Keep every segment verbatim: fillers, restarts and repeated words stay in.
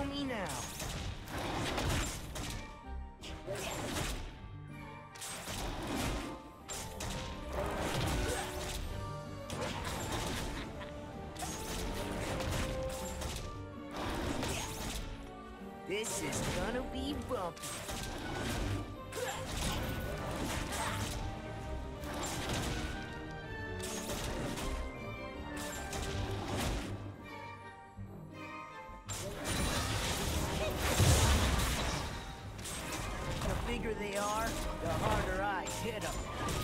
me now. This is gonna be bumpy. The bigger they are, the harder I hit them.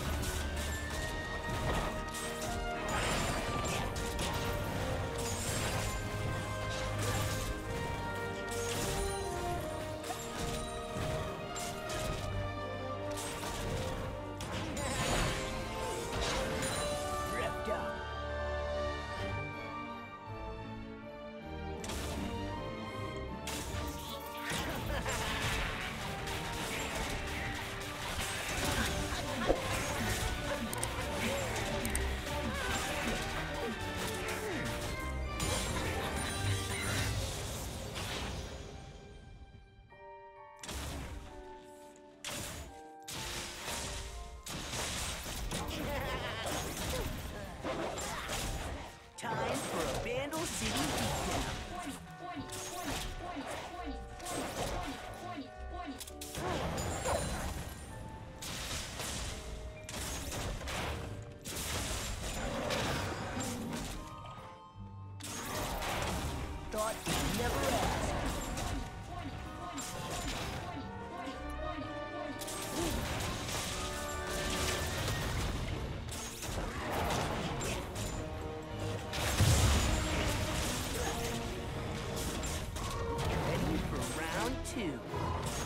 Time for a Vandal City beatdown. Thought you'd never ask. Ready for round two.